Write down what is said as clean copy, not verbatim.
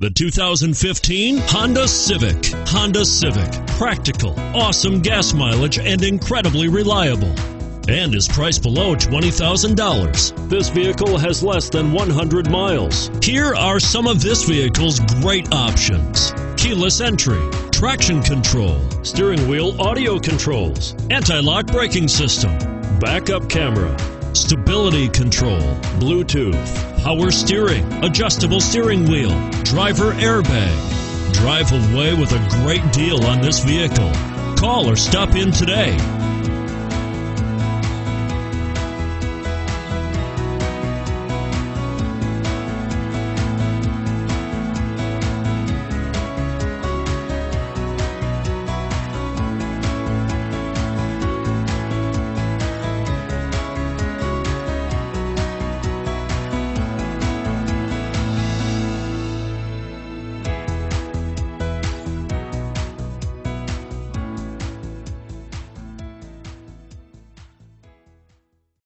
The 2015 Honda Civic. Honda Civic. Practical, awesome gas mileage, and incredibly reliable. And is priced below $20,000. This vehicle has less than 100 miles. Here are some of this vehicle's great options: keyless entry, traction control, steering wheel audio controls, anti-lock braking system, backup camera, stability control, Bluetooth, power steering, adjustable steering wheel, driver airbag. Drive away with a great deal on this vehicle. Call or stop in today.